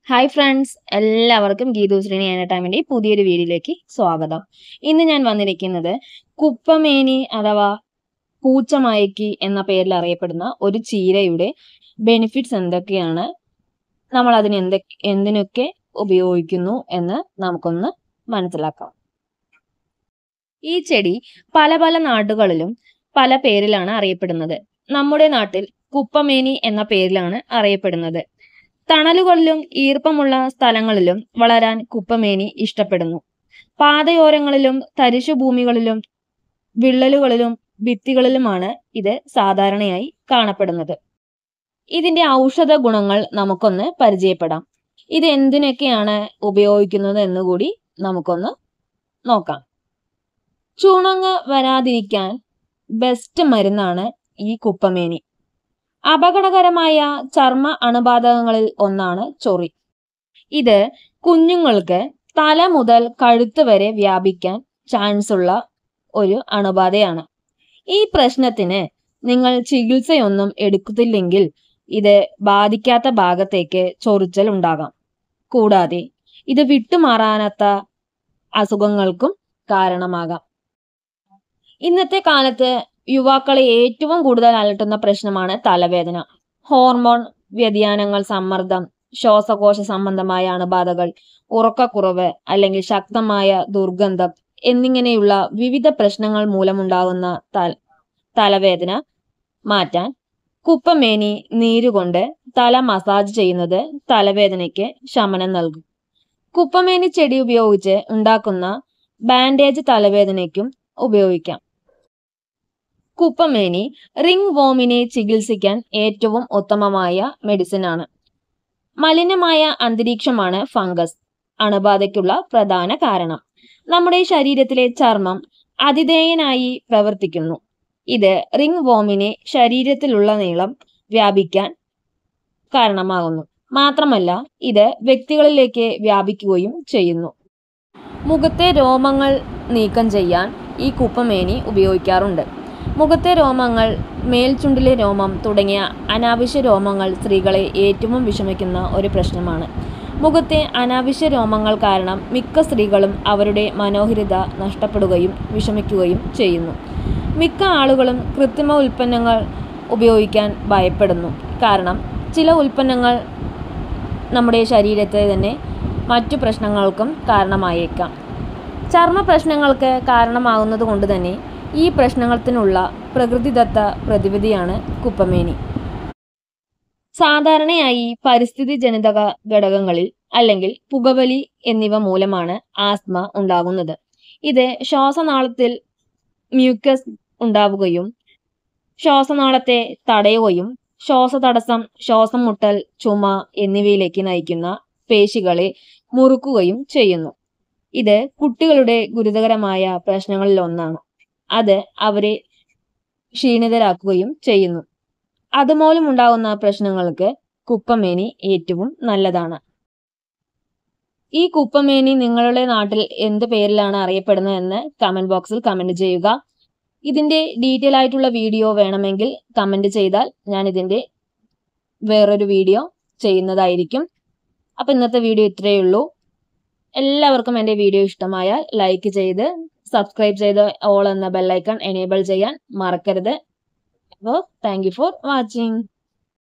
Hi friends, എല്ലാവർക്കും Geethu Sreeni entertainment പുതിയൊരു വീഡിയോയിലേക്ക് സ്വാഗതം. ഇന്ന് ഞാൻ വന്നിരിക്കുന്നത് കുപ്പമേനി അഥവാ പൂച്ചമയക്കി എന്ന പേരിൽ അറിയപ്പെടുന്ന ഒരു ചീരയുടെ ബെനിഫിറ്റ്സ് എന്തൊക്കെയാണ്, നമ്മൾ അതിന് എന്തിനൊക്കെ ഉപയോഗിക്കുന്നു എന്ന് നമുക്കൊന്ന് മനസ്സിലാക്കാം. ഈ ചെടി പല പല നാടുകളിലും പല പേരിലാണ് അറിയപ്പെടുന്നത്. നമ്മുടെ നാട്ടിൽ കുപ്പമേനി എന്ന പേരിലാണ് അറിയപ്പെടുന്നത്. തണലുകളിലും ഈർപ്പമുള്ള സ്ഥലങ്ങളിലും വളരാൻ കുപ്പമേനി ഇഷ്ടപ്പെടുന്നു. പാതയോരങ്ങളിലും തരിശുഭൂമികളിലും വിള്ളലുകളിലും ഭിത്തികളിലുമാണ് ഇത് സാധാരണയായി കാണപ്പെടുന്നത്. ഇതിന്റെ ഔഷധ ഗുണങ്ങൾ നമുക്കൊന്ന് പരിചയപ്പെടാം. ഇത് എന്തിനൊക്കെയാണ് ഉപയോഗിക്കുന്നത് എന്നുകൂടി നമുക്കൊന്ന് നോക്കാം. ചുണങ്ങ് വരാതിരിക്കാൻ ബെസ്റ്റ് മരുന്നാണ് ഈ കുപ്പമേനി. അപകടകരമായ ചർമ്മ അണുബാധകങ്ങളിൽ ഒന്നാണ് ചൊറി. ഇത് കുഞ്ഞുങ്ങൾക്ക് തല മുതൽ കഴുത്ത് വരെ വ്യാപിക്കാൻ ചാൻസ് ഉള്ള ഒരു അണുബാധയാണ്. ഈ പ്രശ്നത്തിന് നിങ്ങൾ ചികിത്സയൊന്നും എടുക്കുന്നില്ലെങ്കിൽ ഇത് ബാധിക്കാത്ത ഭാഗത്തേക്ക് ചൊറിച്ചൽ ഉണ്ടാകാം. കൂടാതെ ഇത് വിട്ടുമാറാനാത്ത അസുഖങ്ങൾക്കും കാരണമാകാം. ഇന്നത്തെ കാലത്ത് യുവാക്കളെ ഏറ്റവും കൂടുതൽ അലട്ടുന്ന പ്രശ്നമാണ് തലവേദന. ഹോർമോൺ വ്യതിയാനങ്ങൾ, സമ്മർദ്ദം, ശ്വാസകോശ സംബന്ധമായ അണുബാധകൾ, ഉറക്കക്കുറവ് അല്ലെങ്കിൽ ശക്തമായ ദുർഗന്ധം എന്നിങ്ങനെയുള്ള വിവിധ പ്രശ്നങ്ങൾ മൂലമുണ്ടാകുന്ന തലവേദന മാറ്റാൻ കുപ്പമേനി നീരുകൊണ്ട് തല മസാജ് ചെയ്യുന്നത് തലവേദനയ്ക്ക് ശമനം നൽകും. കുപ്പമേനി ചെടി ഉപയോഗിച്ച് ഉണ്ടാക്കുന്ന ബാൻഡേജ് തലവേദനയ്ക്കും ഉപയോഗിക്കാം. കുപ്പമേനി റിംഗ് വോമിനെ ചികിത്സിക്കാൻ ഏറ്റവും ഉത്തമമായ മെഡിസിൻ ആണ്. മലിനമായ അന്തരീക്ഷമാണ് ഫംഗസ് അണുബാധയ്ക്കുള്ള പ്രധാന കാരണം. നമ്മുടെ ശരീരത്തിലെ ചർമ്മം അതിധേയനായി പ്രവർത്തിക്കുന്നു. ഇത് റിംഗ് വോമിനെ ശരീരത്തിലുടനീളം വ്യാപിക്കാൻ കാരണമാകുന്നു. മാത്രമല്ല, ഇത് വ്യക്തികളിലേക്ക് വ്യാപിക്കുകയും ചെയ്യുന്നു. മുഖത്തെ രോമങ്ങൾ നീക്കം ചെയ്യാൻ ഈ കുപ്പമേനി ഉപയോഗിക്കാറുണ്ട്. മുഖത്തെ രോമങ്ങൾ, മേൽചുണ്ടിലെ രോമം തുടങ്ങിയ അനാവശ്യ രോമങ്ങൾ സ്ത്രീകളെ ഏറ്റവും വിഷമിക്കുന്ന ഒരു പ്രശ്നമാണ്. മുഖത്തെ അനാവശ്യ രോമങ്ങൾ കാരണം മിക്ക സ്ത്രീകളും അവരുടെ മനോഹാരിത നഷ്ടപ്പെടുകയും വിഷമിക്കുകയും ചെയ്യുന്നു. മിക്ക ആളുകളും കൃത്രിമ ഉൽപ്പന്നങ്ങൾ ഉപയോഗിക്കാൻ ഭയപ്പെടുന്നു. കാരണം ചില ഉൽപ്പന്നങ്ങൾ നമ്മുടെ ശരീരത്തെ തന്നെ മറ്റു പ്രശ്നങ്ങൾക്കും കാരണമായേക്കാം. ചർമ്മ പ്രശ്നങ്ങൾക്ക് കാരണമാകുന്നത് കൊണ്ട് തന്നെ ഈ പ്രശ്നത്തിനുള്ള പ്രകൃതിദത്ത പ്രതിവിധിയാണ് കുപ്പമേനി. സാധാരണയായി പരിസ്ഥിതി ജനിത ഘടകങ്ങളിൽ അല്ലെങ്കിൽ പുകവലി എന്നിവ മൂലമാണ് ആസ്മ ഉണ്ടാകുന്നത്. ഇത് ശ്വാസനാളത്തിൽ മ്യൂക്കസ് ഉണ്ടാവുകയും ശ്വാസനാളത്തെ തടയുകയും ശ്വാസതടസ്സം, ശ്വാസം മുട്ടൽ, ചുമ എന്നിവയിലേക്ക് നയിക്കുന്ന പേശികളെ മുറുക്കുകയും ചെയ്യുന്നു. ഇത് കുട്ടികളുടെ ഗുരുതരമായ പ്രശ്നങ്ങളിൽ ഒന്നാണ്. അത് അവരെ ക്ഷീണിതരാക്കുകയും ചെയ്യുന്നു. അതുമൂലം ഉണ്ടാകുന്ന പ്രശ്നങ്ങൾക്ക് കുപ്പമേനി ഏറ്റവും നല്ലതാണ്. ഈ കുപ്പമേനി നിങ്ങളുടെ നാട്ടിൽ എന്ത് പേരിലാണ് അറിയപ്പെടുന്നത് എന്ന് കമന്റ് ബോക്സിൽ കമന്റ് ചെയ്യുക. ഇതിന്റെ ഡീറ്റെയിൽ ആയിട്ടുള്ള വീഡിയോ വേണമെങ്കിൽ കമന്റ് ചെയ്താൽ ഞാൻ ഇതിന്റെ വേറൊരു വീഡിയോ ചെയ്യുന്നതായിരിക്കും. അപ്പൊ ഇന്നത്തെ വീഡിയോ ഇത്രയേ ഉള്ളൂ. എല്ലാവർക്കും എൻ്റെ വീഡിയോ ഇഷ്ടമായാൽ ലൈക്ക് ചെയ്ത് സബ്സ്ക്രൈബ് ചെയ്ത് ഓൾ എന്ന ബെല്ലൈക്കൺ എനേബിൾ ചെയ്യാൻ മറക്കരുത്. അപ്പോൾ താങ്ക് യു ഫോർ വാച്ചിങ്.